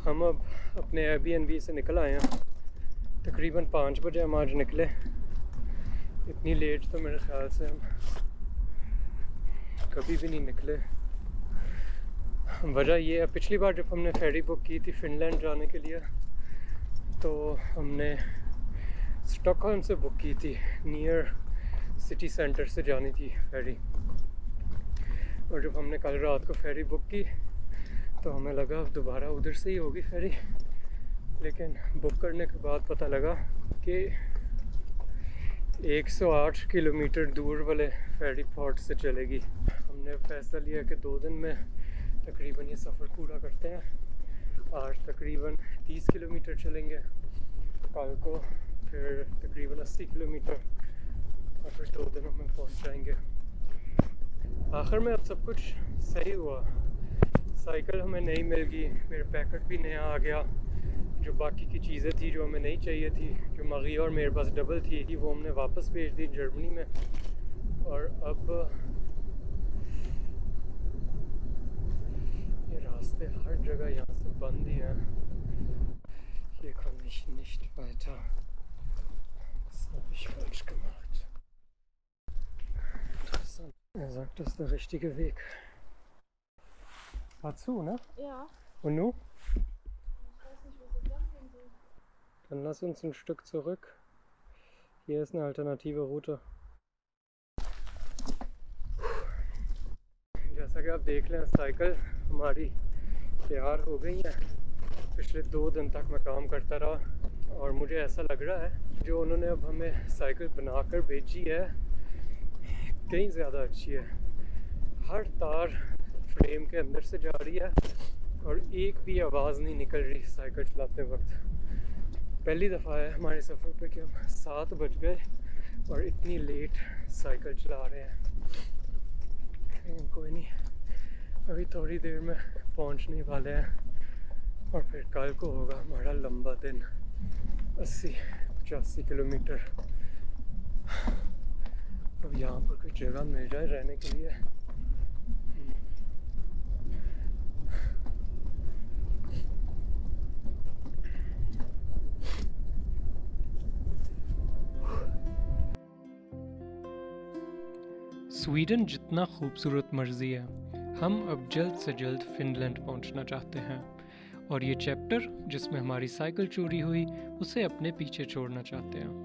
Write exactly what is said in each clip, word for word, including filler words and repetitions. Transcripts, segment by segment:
हम अब अपने एयरबीएनबी से निकल आए हैं। तकरीबन पाँच बजे हम आज निकले। इतनी लेट तो मेरे ख्याल से हम कभी भी नहीं निकले। वजह ये है, पिछली बार जब हमने फेरी बुक की थी फ़िनलैंड जाने के लिए तो हमने स्टॉकहोल्म से बुक की थी, नियर सिटी सेंटर से जानी थी फेरी। और जब हमने कल रात को फेरी बुक की तो हमें लगा दोबारा उधर से ही होगी फेरी, लेकिन बुक करने के बाद पता लगा कि एक सौ आठ किलोमीटर दूर वाले फेरी पोर्ट से चलेगी। हमने फैसला लिया कि दो दिन में तकरीबन ये सफ़र पूरा करते हैं। आज तकरीबन तीस किलोमीटर चलेंगे, कल को फिर तकरीबन अस्सी किलोमीटर और फिर दो दिनों में पहुंच जाएंगे। आखिर में अब सब कुछ सही हुआ। साइकिल हमें नई मिल गई, मेरे पैकेट भी नया आ गया। जो बाकी की चीज़ें थी जो हमें नहीं चाहिए थी, जो मगी और मेरे पास डबल थी, वो हमने वापस भेज दी जर्मनी में। और अब ये रास्ते हर जगह यहाँ से बंद ही हैं। Hier komme ich nicht weiter. Das habe ich falsch gemacht. Interessant. Er sagt, das ist der richtige Weg. War zu, ne? Ja. Und nun? Ich weiß nicht, was ich dann gehen soll. Dann lass uns ein Stück zurück. Hier ist eine alternative Route. जैसा कि आप देख लें, cycle हमारी तैयार हो गई है। पिछले दो दिन तक मैं काम करता रहा और मुझे ऐसा लग रहा है जो उन्होंने अब हमें साइकिल बनाकर भेजी है कहीं ज़्यादा अच्छी है। हर तार फ्रेम के अंदर से जा रही है और एक भी आवाज़ नहीं निकल रही साइकिल चलाते वक्त। पहली दफ़ा है हमारे सफ़र पे कि हम सात बज गए और इतनी लेट साइकिल चला रहे हैं। कोई नहीं, अभी थोड़ी देर में पहुंचने वाले हैं और फिर कल को होगा हमारा लंबा दिन, अस्सी पचासी किलोमीटर। अब यहाँ पर कोई जगह मिल जाए रहने के लिए। स्वीडन जितना खूबसूरत मर्जी है, हम अब जल्द से जल्द फ़िनलैंड पहुंचना चाहते हैं और ये चैप्टर जिसमें हमारी साइकिल चोरी हुई उसे अपने पीछे छोड़ना चाहते हैं।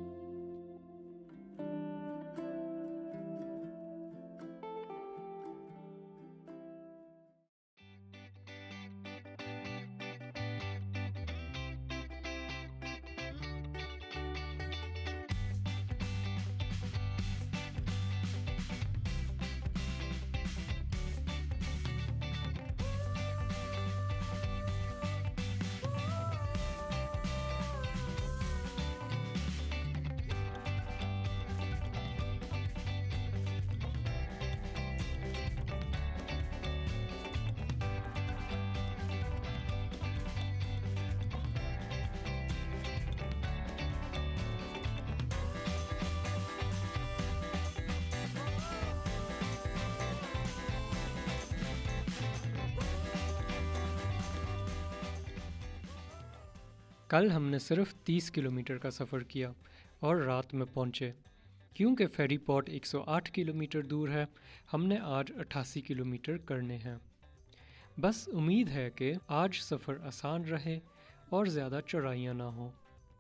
कल हमने सिर्फ तीस किलोमीटर का सफ़र किया और रात में पहुँचे। क्योंकि फेरी पोर्ट एक सौ आठ किलोमीटर दूर है, हमने आज अट्ठासी किलोमीटर करने हैं। बस उम्मीद है कि आज सफ़र आसान रहे और ज़्यादा चढ़ाइयाँ ना हो,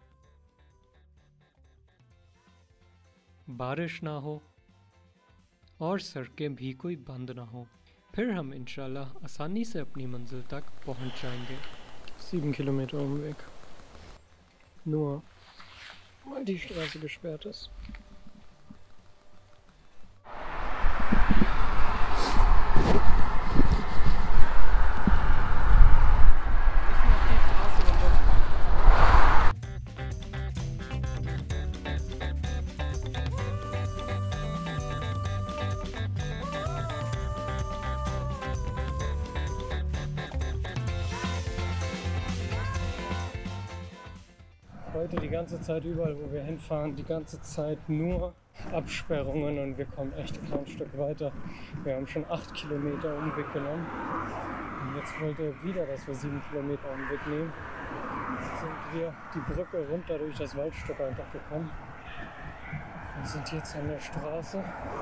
बारिश ना हो और सड़कें भी कोई बंद ना हो। फिर हम इंशाल्लाह आसानी से अपनी मंजिल तक पहुँच जाएंगे। sieben Kilometer Umweg. Nur weil die Straße gesperrt ist. Heute die ganze Zeit überall, wo wir hinfahren, die ganze Zeit nur Absperrungen und wir kommen echt kein Stück weiter. Wir haben schon acht Kilometer Umweg genommen Und jetzt wollte er wieder, dass wir sieben Kilometer Umweg nehmen. Jetzt sind wir die Brücke runter durch das Waldstück einfach gekommen und sind jetzt an der Straße.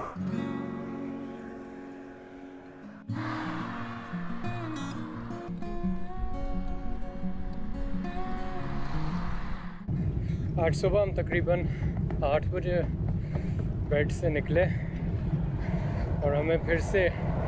आज सुबह हम तकरीबन आठ बजे bed से निकले और हमें फिर से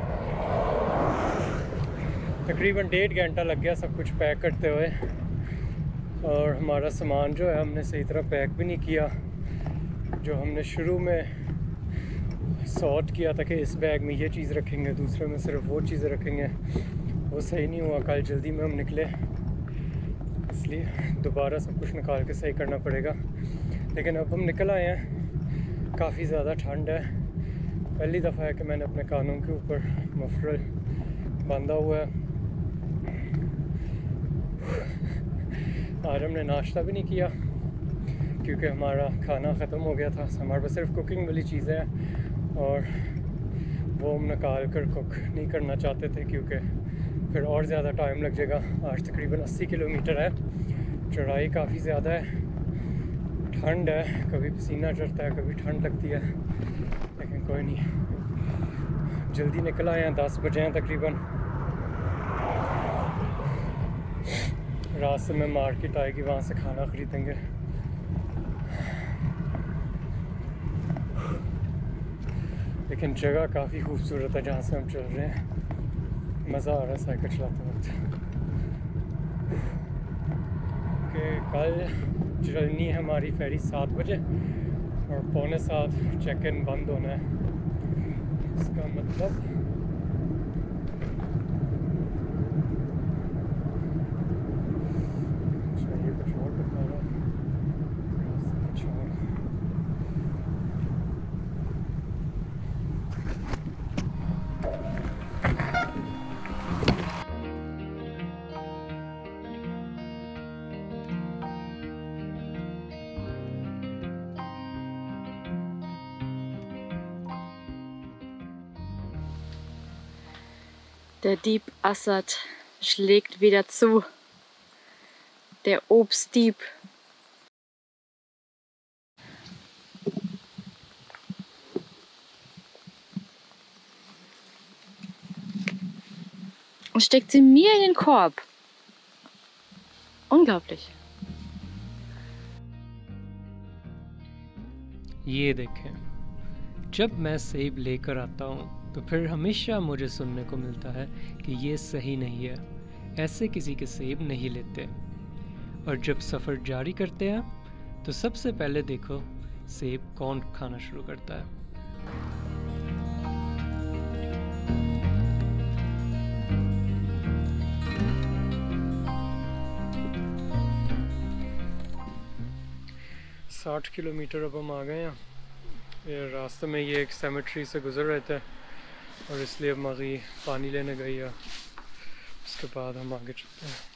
तकरीबन डेढ़ घंटा लग गया सब कुछ पैक करते हुए। और हमारा सामान जो है हमने सही तरह पैक भी नहीं किया। जो हमने शुरू में सॉर्ट किया था कि इस बैग में ये चीज़ रखेंगे, दूसरे में सिर्फ वो चीज़ें रखेंगे, वो सही नहीं हुआ। कल जल्दी में हम निकले, इसलिए दोबारा सब कुछ निकाल के सही करना पड़ेगा। लेकिन अब हम निकल आए हैं। काफ़ी ज़्यादा ठंड है। पहली दफ़ा है कि मैंने अपने कानों के ऊपर मफरल बांधा हुआ है। आज हमने नाश्ता भी नहीं किया क्योंकि हमारा खाना ख़त्म हो गया था। हमारे पास सिर्फ कुकिंग वाली चीज़ें हैं और वो हम निकाल कर कुक नहीं करना चाहते थे क्योंकि फिर और ज़्यादा टाइम लग जाएगा। आज तकरीबन अस्सी किलोमीटर है, चढ़ाई काफ़ी ज़्यादा है, ठंड है, कभी पसीना चढ़ता है, कभी ठंड लगती है, लेकिन कोई नहीं। जल्दी निकल आए हैं, दस बजे हैं तकरीबन। रास्ते में मार्केट आएगी, वहाँ से खाना ख़रीदेंगे। लेकिन जगह काफ़ी खूबसूरत है जहाँ से हम चल रहे हैं। मज़ा आ रहा है साइकिल चलाते वक्त। कि कल चलनी है हमारी फेरी सात बजे और पौने सात चेक इन बंद होना है। इसका मतलब Der Dieb Assad schlägt wieder zu. Der Obstdieb. Und steckt sie mir in den Korb. Unglaublich. ये देखें, जब मैं सेब लेकर आता हूँ तो फिर हमेशा मुझे सुनने को मिलता है कि ये सही नहीं है, ऐसे किसी के सेब नहीं लेते। और जब सफ़र जारी करते हैं तो सबसे पहले देखो सेब कौन खाना शुरू करता है। साठ किलोमीटर अब हम आ गए हैं। ये रास्ते में ये एक सेमेट्री से गुजर रहे थे और इसलिए अब मगी पानी लेने गई है। उसके बाद हम आगे चलते हैं।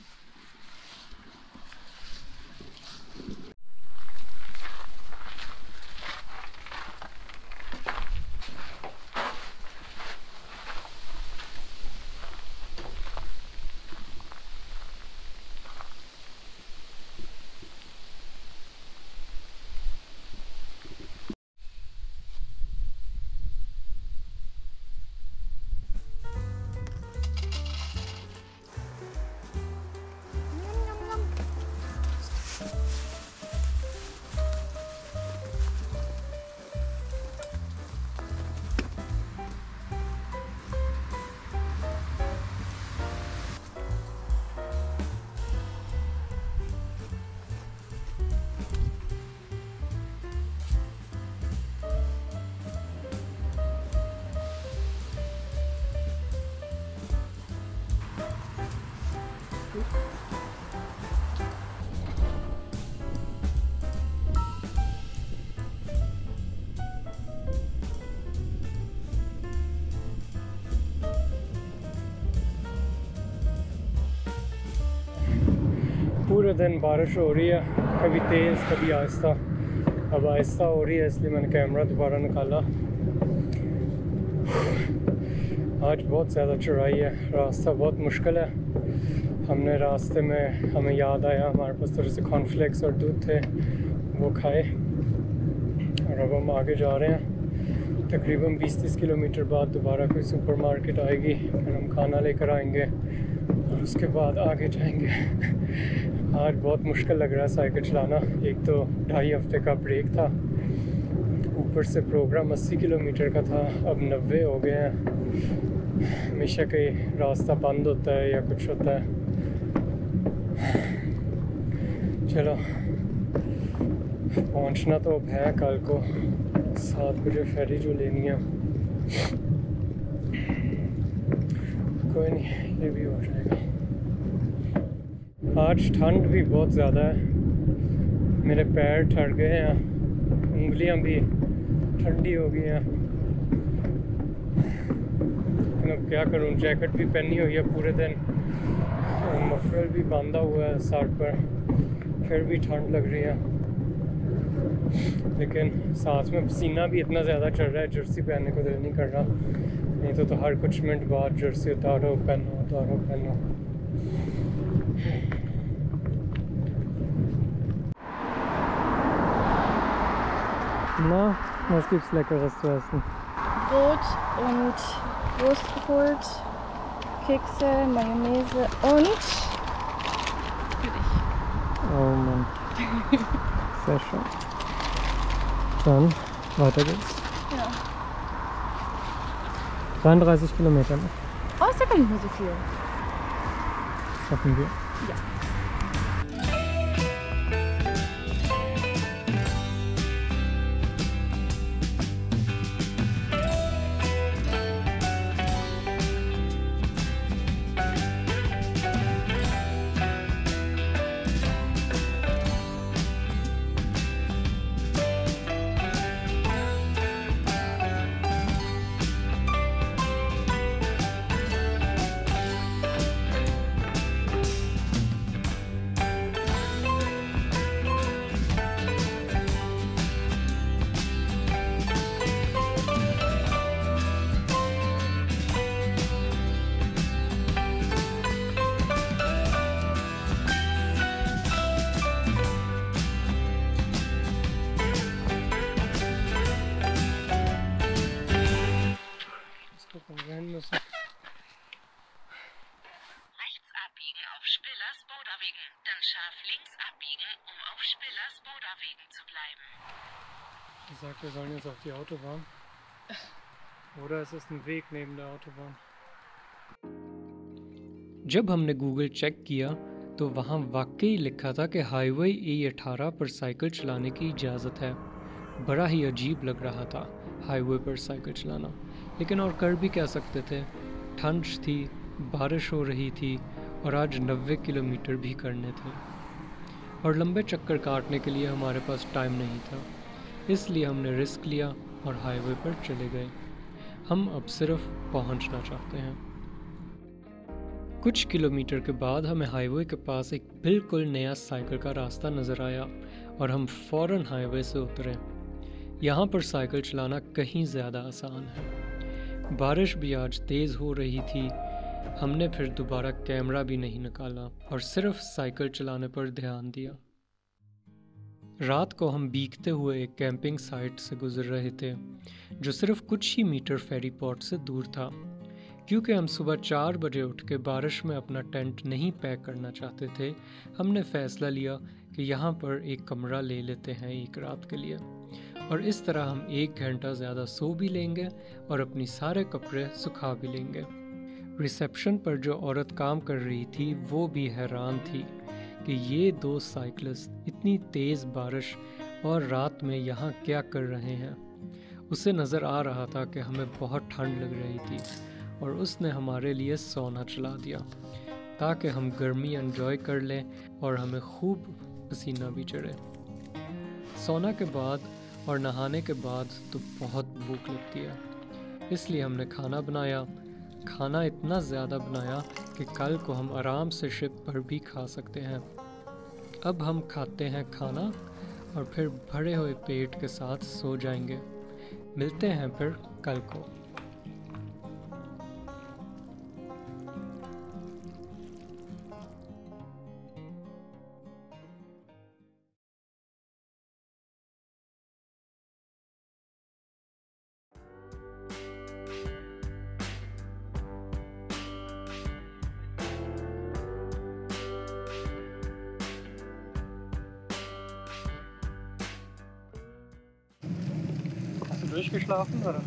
पूरे दिन बारिश हो रही है, कभी तेज़ कभी आहिस्ता। अब आहिस्ता हो रही है इसलिए मैंने कैमरा दोबारा निकाला। आज बहुत ज़्यादा चढ़ाई है, रास्ता बहुत मुश्किल है। हमने रास्ते में हमें याद आया हमारे पास थोड़े से कॉर्नफ्लेक्स और दूध थे, वो खाए और अब हम आगे जा रहे हैं। तकरीबन बीस तीस किलोमीटर बाद दोबारा कोई सुपरमार्केट आएगी, फिर हम खाना लेकर आएंगे और उसके बाद आगे जाएंगे। आज बहुत मुश्किल लग रहा है साइकिल चलाना। एक तो ढाई हफ्ते का ब्रेक था, ऊपर से प्रोग्राम अस्सी किलोमीटर का था, अब नब्बे हो गए हैं। हमेशा कहीं रास्ता बंद होता है या कुछ होता है। चलो पहुंचना तो अब है कल को सात बजे फेरी जो लेनी है। कोई नहीं, ये भी हो जाएगा। आज ठंड भी बहुत ज़्यादा है, मेरे पैर ठर गए हैं, उंगलियां भी ठंडी हो गई हैं। अब क्या करूं, जैकेट भी पहनी हुई है पूरे दिन, मफलर भी बांधा हुआ है सर पर, फिर भी ठंड लग रही है। लेकिन साथ में पसीना भी इतना ज़्यादा चल रहा है, जर्सी पहनने को दिल नहीं कर रहा। नहीं तो, तो हर कुछ मिनट बाद जर्सी उतारो पहनो उतारो पहनो। Na, was gibt's Leckeres zu essen? Brot und Wurst geholt, Kekse, Mayonnaise und für dich. Oh Mann. Sehr schön. Dann, weiter geht's. Ja. dreiunddreißig Kilometer noch. Oh, ist ja gar nicht mehr so viel. Schaffen wir. Ja. Müssen. Rechts abbiegen auf Spillers Boderwegen, dann scharf links abbiegen, um auf Spillers Boderwegen zu bleiben. Ich sagte, wir sollen jetzt auf die Autobahn. Oder ist es ein Weg neben der Autobahn? जब हमने Google check किया तो वहाँ वाकई लिखा था कि highway ए अठारह पर साइकिल चलाने की इजाज़त है। बड़ा ही अजीब लग रहा था हाईवे पर साइकिल चलाना, लेकिन और कर भी क्या सकते थे। ठंड थी, बारिश हो रही थी और आज नब्बे किलोमीटर भी करने थे और लंबे चक्कर काटने के लिए हमारे पास टाइम नहीं था। इसलिए हमने रिस्क लिया और हाईवे पर चले गए। हम अब सिर्फ पहुंचना चाहते हैं। कुछ किलोमीटर के बाद हमें हाईवे के पास एक बिल्कुल नया साइकिल का रास्ता नज़र आया और हम फ़ौरन हाईवे से उतरे। यहाँ पर साइकिल चलाना कहीं ज़्यादा आसान है। बारिश भी आज तेज़ हो रही थी। हमने फिर दोबारा कैमरा भी नहीं निकाला और सिर्फ साइकिल चलाने पर ध्यान दिया। रात को हम भीगते हुए एक कैंपिंग साइट से गुजर रहे थे जो सिर्फ कुछ ही मीटर फेरी पोर्ट से दूर था। क्योंकि हम सुबह चार बजे उठ के बारिश में अपना टेंट नहीं पैक करना चाहते थे, हमने फ़ैसला लिया कि यहाँ पर एक कमरा ले लेते हैं एक रात के लिए, और इस तरह हम एक घंटा ज़्यादा सो भी लेंगे और अपनी सारे कपड़े सुखा भी लेंगे। रिसेप्शन पर जो औरत काम कर रही थी वो भी हैरान थी कि ये दो साइकिलिस्ट इतनी तेज़ बारिश और रात में यहाँ क्या कर रहे हैं। उसे नज़र आ रहा था कि हमें बहुत ठंड लग रही थी और उसने हमारे लिए सोना चला दिया ताकि हम गर्मी एंजॉय कर लें और हमें खूब पसीना भी चढ़े। सोना के बाद और नहाने के बाद तो बहुत भूख लगती है, इसलिए हमने खाना बनाया। खाना इतना ज़्यादा बनाया कि कल को हम आराम से शिप पर भी खा सकते हैं। अब हम खाते हैं खाना और फिर भरे हुए पेट के साथ सो जाएंगे। मिलते हैं फिर कल को। Durchgeschlafen, oder?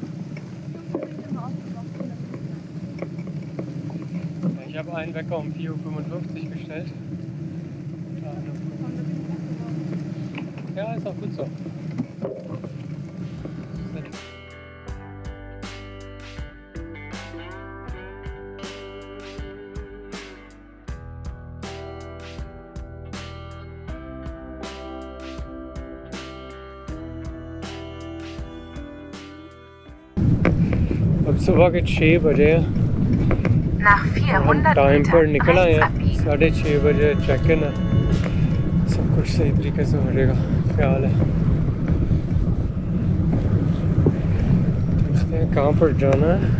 Ich habe einen Wecker um vier Uhr fünfundfünfzig gestellt. Ja, ist auch gut so. अब सुबह के छः बजे Nach vierhundert टाइम पर Metern निकल आए rechts हैं। abbiegen. साढ़े छः बजे चेक इन है। सब कुछ सही तरीके से हो जाएगा, ख्याल है। देखते हैं कहाँ पर जाना है।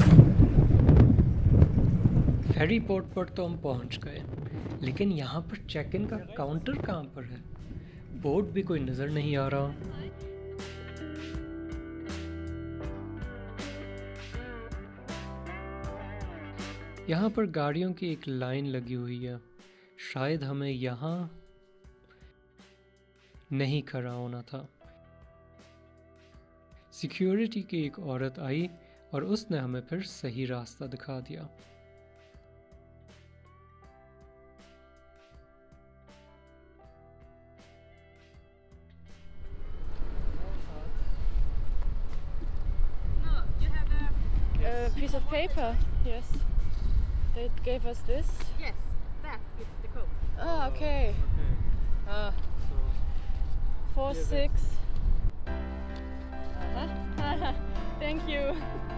फेरी पोर्ट पर तो हम पहुँच गए, लेकिन यहाँ पर चेक इन का काउंटर कहाँ पर है? बोर्ड भी कोई नज़र नहीं आ रहा। यहाँ पर गाड़ियों की एक लाइन लगी हुई है। शायद हमें यहाँ नहीं खड़ा होना था। सिक्योरिटी की एक औरत आई और उसने हमें फिर सही रास्ता दिखा दिया। A piece of paper, yes. They gave us this. Yes, that is the code. Ah, okay. Ah, four, Yeah, six. Uh-huh. Thank you.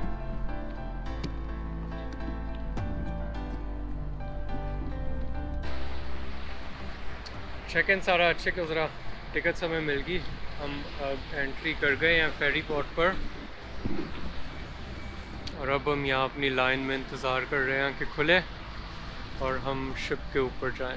Check in सारा अच्छे गुजरा। टिकट हमें मिल गई। हम अब एंट्री कर गए हैं फेरी पोर्ट पर और अब हम यहाँ अपनी लाइन में इंतज़ार कर रहे हैं कि खुले और हम शिप के ऊपर जाएं।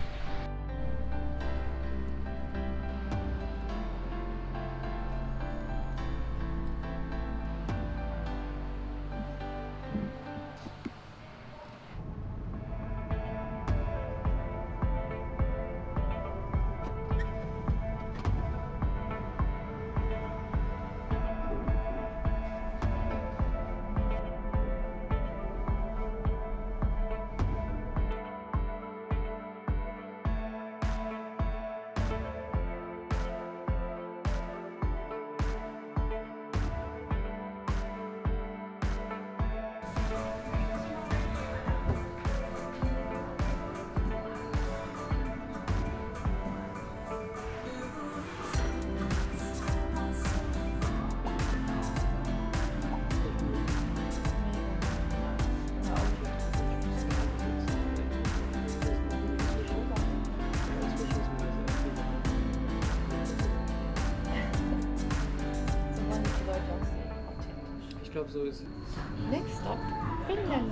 Ich glaube, so ist es. Next stop, Finland.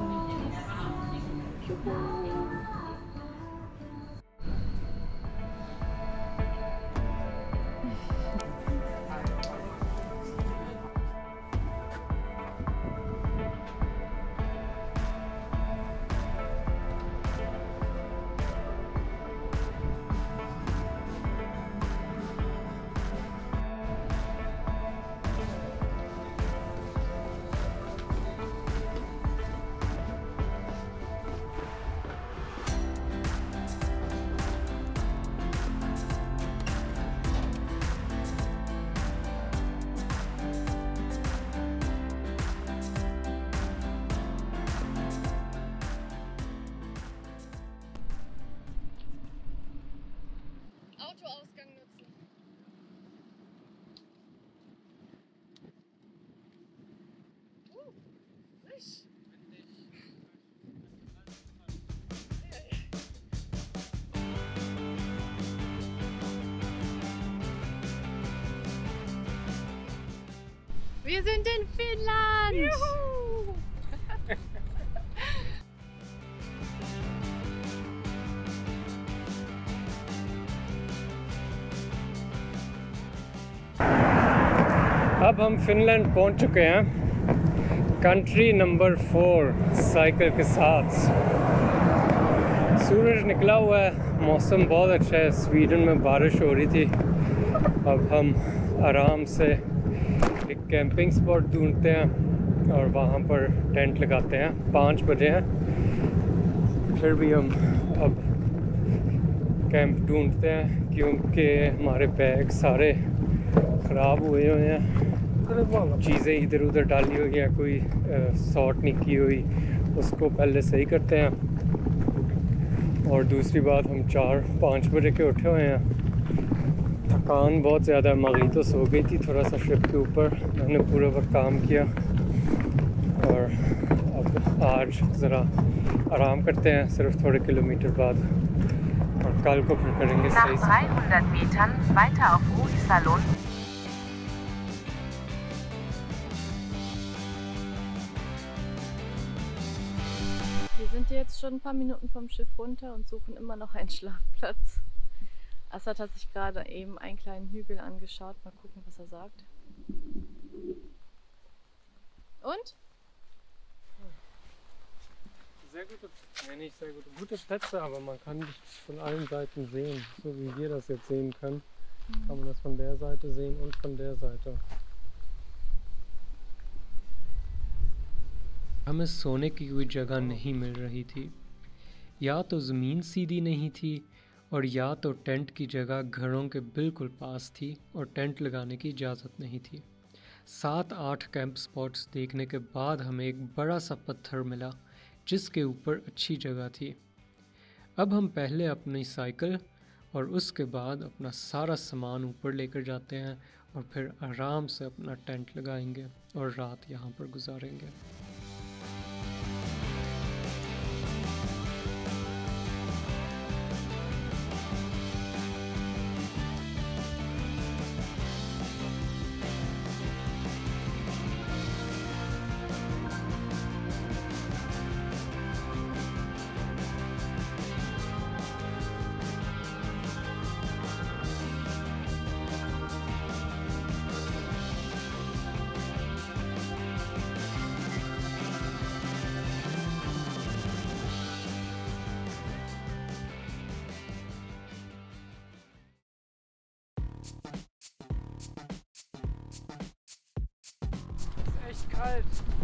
Autoausgang nutzen. Uh, frisch. Wir sind in Finnland! Juhu! अब हम फिनलैंड पहुंच चुके हैं। कंट्री नंबर फोर साइकिल के साथ। सूरज निकला हुआ है, मौसम बहुत अच्छा है। स्वीडन में बारिश हो रही थी। अब हम आराम से एक कैंपिंग स्पॉट ढूंढते हैं और वहाँ पर टेंट लगाते हैं। पाँच बजे हैं, फिर भी हम अब कैंप ढूंढते हैं क्योंकि हमारे बैग सारे ख़राब हुए हुए हैं, चीज़ें इधर उधर डाली हुई हैं, कोई सॉर्ट नहीं की हुई, उसको पहले सही करते हैं। और दूसरी बात, हम चार पाँच बजे के उठे हुए हैं, थकान बहुत ज़्यादा, मगी तो सो गई थी थोड़ा सा शिप के ऊपर, मैंने पूरा वक्त काम किया और अब आज ज़रा आराम करते हैं सिर्फ थोड़े किलोमीटर बाद, और कल को फिर करेंगे सही से। Nach dreihundert Metern weiter auf Rui Salon. Wir sind jetzt schon ein paar Minuten vom Schiff runter und suchen immer noch einen Schlafplatz. Assad hat sich gerade eben einen kleinen Hügel angeschaut. Mal gucken, was er sagt. Und? Sehr gute, ja nicht sehr gute, gute Plätze, aber man kann nicht von allen Seiten sehen. So wie wir das jetzt sehen können, kann man das von der Seite sehen und von der Seite. हमें सोने की कोई जगह नहीं मिल रही थी। या तो ज़मीन सीधी नहीं थी और या तो टेंट की जगह घरों के बिल्कुल पास थी और टेंट लगाने की इजाज़त नहीं थी। सात आठ कैंप स्पॉट्स देखने के बाद हमें एक बड़ा सा पत्थर मिला जिसके ऊपर अच्छी जगह थी। अब हम पहले अपनी साइकिल और उसके बाद अपना सारा सामान ऊपर लेकर जाते हैं और फिर आराम से अपना टेंट लगाएंगे और रात यहाँ पर गुजारेंगे। Echt kalt.